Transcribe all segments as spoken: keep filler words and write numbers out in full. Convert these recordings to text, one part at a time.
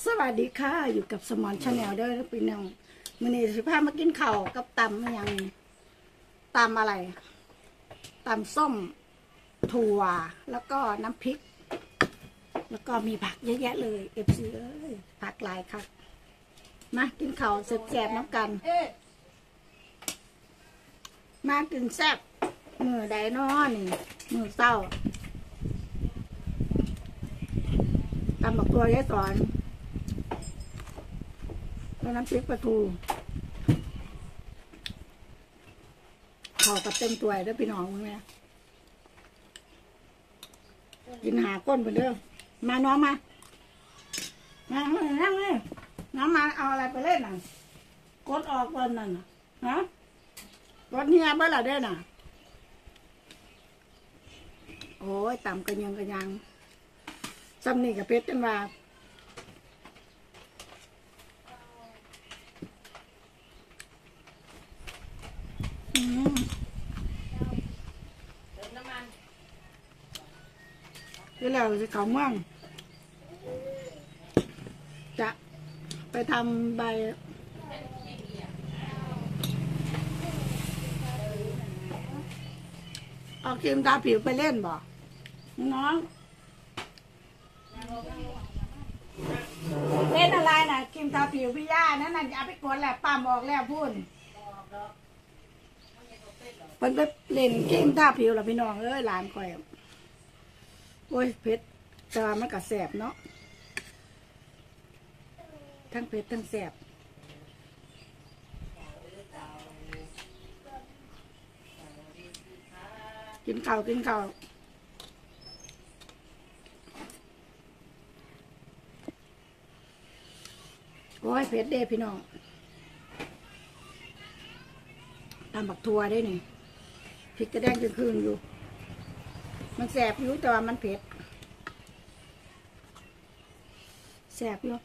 สวัสดีค่ะอยู่กับสมอนชาแนลเด้อพี่น้องมื้อนี้สิพามากินข้าวกับตำอย่างตำอะไรตำส้มถั่วแล้วก็น้ำพริกแล้วก็มีผักเยอะแยะเลยเอฟซีเอ้ยผักหลายค่ะมากินข้าวแซ่บๆน้ำกันมากินแซ่บมือใดน้อนี่มือเศร้าตำบักตัวยายสอนแล้วน้ำพริกปลาทูข้าวกับเต็มตัวแล้วพี่น้องมึงเนี่ยกินหาก้นไปเด้อมาน้องมามานั่งเลยน้องมาเอาอะไรไปเล่นน่ะกดออกบนนั่นน่ะฮะกดเฮียเบ้อละเด้อน่ะโอ้ยต่ำกันยังกันยังซ้ำนี่กับเพชรจังว่าที่แล้วจะเขาเมืองจะไปทำใบเอาครีมทาผิวไปเล่นบ่น้องเล่นอะไรน่ะครีมทาผิวพี่ย่านั่นน่ะอย่าไปกดแหละปั๊มออกแล้วพูดเพิ่นไปเล่นครีมทาผิวแล้วพี่น้องเอ้ยหลานคอยโอ้ยเพชรแต่มันก็แสบเนาะทั้งเพชรทั้งแสบกินข้าวกินข้าวโอ้ยเพชรเด้พี่น้องตำบักทัวได้หนิพริกกระแดงจนคืนอยู่มันแสบอยู่แต่ว่ามันเผ็ดแสบอยู่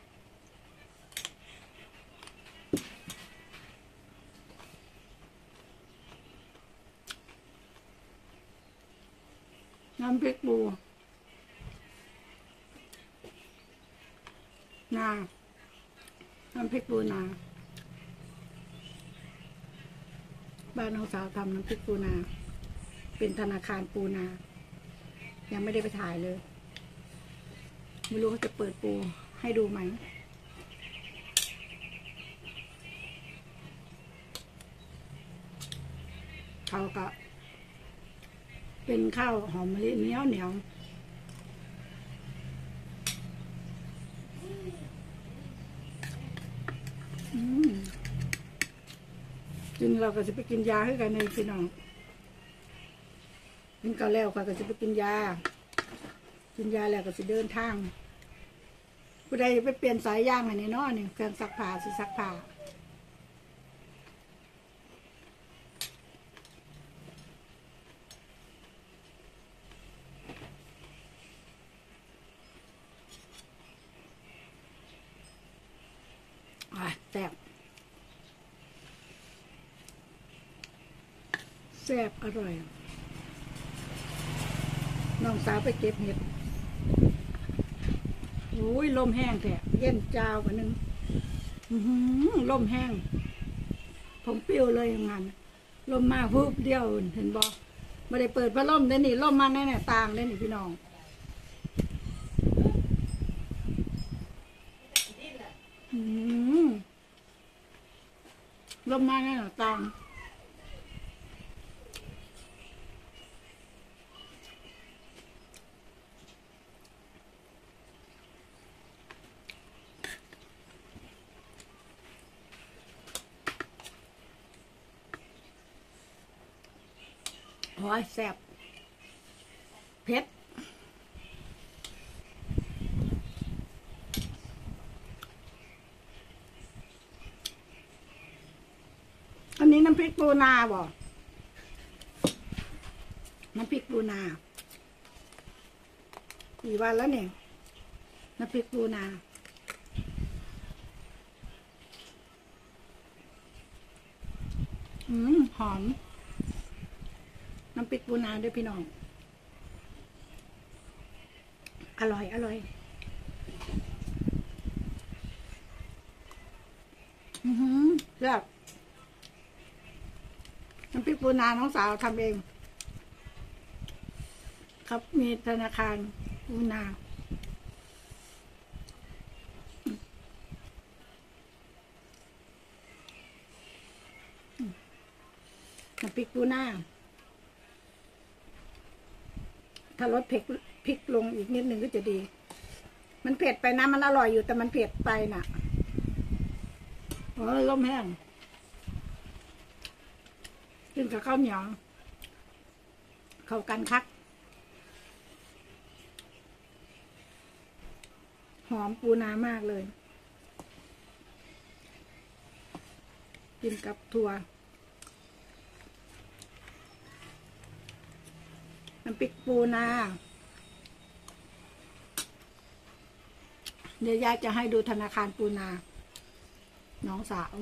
น้ำพริกบูนาน้ำพริกบูนาบ้านน้องสาวทำน้ำพริกปูนาเป็นธนาคารปูนายังไม่ได้ไปถ่ายเลยไม่รู้เขาจะเปิดปูให้ดูไหมเขาก็เป็นข้าวหอมมะลิเหนียวเหนียวจริงเราก็จะไปกินยาให้กันในพี่น้องกินกันแล้วก็จะไปกินยากินยาแล้วก็จะเดินทางผู้ใดไปเปลี่ยนสายยางอันนี้เนาะนี่เครื่องซักผ้าสิซักผ้าอ่ะแซ่บแซ่บอร่อยน้องสาวไปเก็บเห็ดโอ้ยลมแห้งแท้เย็นจ้าวกันนึงลมแห้งผมเปรี้ยวเลยอย่างนั้นลมมาพูบเดียวเห็นบอกไม่ได้เปิดพัดลมได้นี่ลมมาแน่ๆต่างได้นี่พี่น้องลมมาแน่ๆต่างโอ้ยแซ่บเผ็ดอันนี้น้ำพริกปูนาบ่น้ำพริกปูนากี่วันแล้วเนี่ยน้ำพริกปูนาอืมหอมน้ำพริกปูนาด้วยพี่น้อง อร่อยอร่อยเลือกน้ำพริกปูนาน้องสาวทำเองครับมีธนาคารปูนาน้ำพริกปูนาถ้าลดเผ็ดพริกลงอีกนิดนึงก็จะดีมันเผ็ดไปนะมันอร่อยอยู่แต่มันเผ็ดไปน่ะอ๋อล้มแห้งกินกับข้าวเหนียวเข้ากันคักหอมปูนามากเลยกินกับถั่วน้ำพริกปูนาเดี๋ยวยายจะให้ดูธนาคารปูนาน้องสาว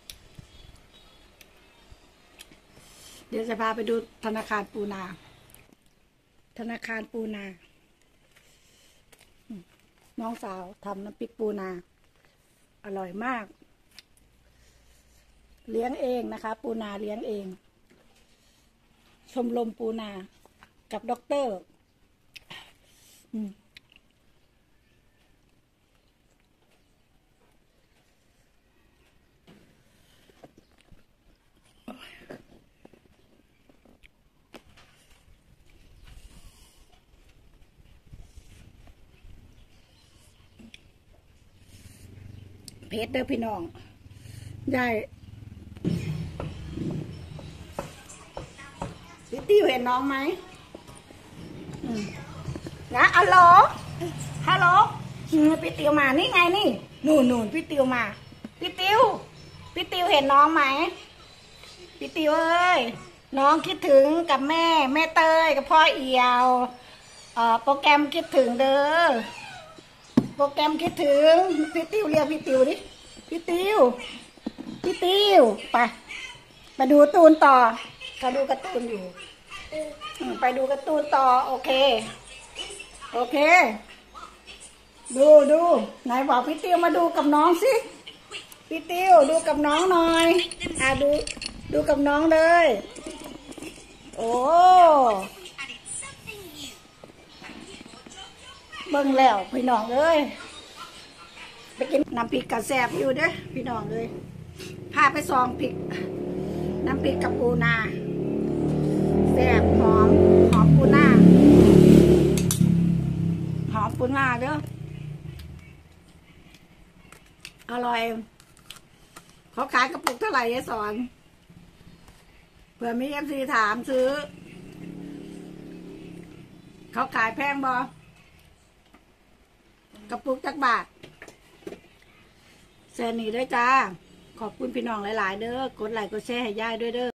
เดี๋ยวจะพาไปดูธนาคารปูนาธนาคารปูนาน้องสาวทำน้ำพริกปูนาอร่อยมากเลี้ยงเองนะคะปูนาเลี้ยงเองชมรมปูนากับด็อกเตอร์เพชรเด้อพี่น้องยายพี่ติ้วเห็นน้องไหมนะฮัลโหลฮัลโหลพี่ติ้วมานี่ไงนี่นู่นนู่นพี่ติ้วมาพี่ติ้วพี่ติ้วเห็นน้องไหมพี่ติ้วเอ้ยน้องคิดถึงกับแม่แม่เตยกับพ่อเอียวเอ่อโปรแกรมคิดถึงเด้อโปรแกรมคิดถึงพี่ติ้วเรียกพี่ติ้วดิพี่ติ้วพี่ติ้วไปไปดูการ์ตูนต่อเขาดูการ์ตูนอยู่ไปดูการ์ตูนต่อโอเคโอเคดูดูไหนบอกพี่ติ้วมาดูกับน้องสิพี่ติ้วดูกับน้องหน่อยอ่ะดูดูกับน้องเลยโอ้เบิ่งแล้วพี่น้องเอ้ยไปกินน้ำพริกกระแซบอยู่เด้อพี่น้องเลยพาไปซองพริกน้ำพริกกับปูนาแซ่บหอมหอมปูนาหอมปูนาเด้ออร่อยเขาขายกระปุกเท่าไหร่ยายสอนเผื่อมีเอฟซีถามซื้อเขาขายแพงบ่กระปุกจักบาทแซนนี่ด้วยจ้าขอบคุณพี่น้องหลายๆเด้อกดไลค์กดแชร์ให้ย่ายด้วยเด้อ